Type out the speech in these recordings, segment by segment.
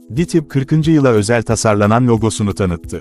DİTİB 40. yıla özel tasarlanan logosunu tanıttı.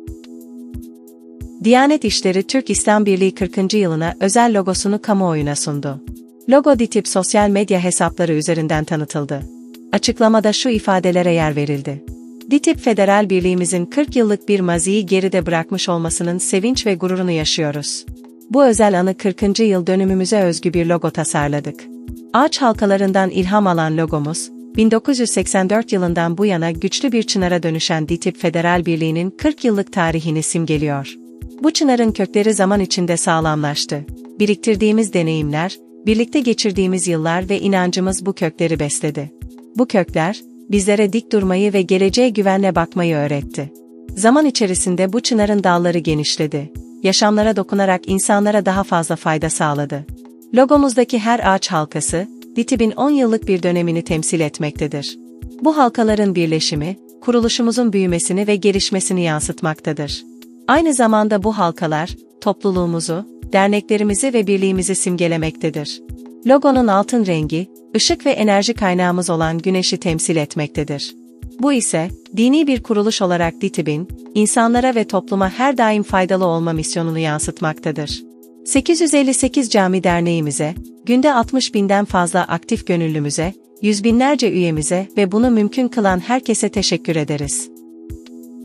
Diyanet İşleri Türk İslam Birliği 40. yılına özel logosunu kamuoyuna sundu. Logo DİTİB sosyal medya hesapları üzerinden tanıtıldı. Açıklamada şu ifadelere yer verildi. DİTİB Federal Birliğimizin 40 yıllık bir maziyi geride bırakmış olmasının sevinç ve gururunu yaşıyoruz. Bu özel anı 40. yıl dönümümüze özgü bir logo tasarladık. Ağaç halkalarından ilham alan logomuz, 1984 yılından bu yana güçlü bir çınara dönüşen DİTİB Federal Birliği'nin 40 yıllık tarihini simgeliyor. Bu çınarın kökleri zaman içinde sağlamlaştı. Biriktirdiğimiz deneyimler, birlikte geçirdiğimiz yıllar ve inancımız bu kökleri besledi. Bu kökler, bizlere dik durmayı ve geleceğe güvenle bakmayı öğretti. Zaman içerisinde bu çınarın dalları genişledi. Yaşamlara dokunarak insanlara daha fazla fayda sağladı. Logomuzdaki her ağaç halkası, DİTİB'in 10 yıllık bir dönemini temsil etmektedir. Bu halkaların birleşimi, kuruluşumuzun büyümesini ve gelişmesini yansıtmaktadır. Aynı zamanda bu halkalar, topluluğumuzu, derneklerimizi ve birliğimizi simgelemektedir. Logonun altın rengi, ışık ve enerji kaynağımız olan güneşi temsil etmektedir. Bu ise, dini bir kuruluş olarak DİTİB'in, insanlara ve topluma her daim faydalı olma misyonunu yansıtmaktadır. 858 Cami Derneğimize, günde 60.000'den fazla aktif gönüllümüze, yüz binlerce üyemize ve bunu mümkün kılan herkese teşekkür ederiz.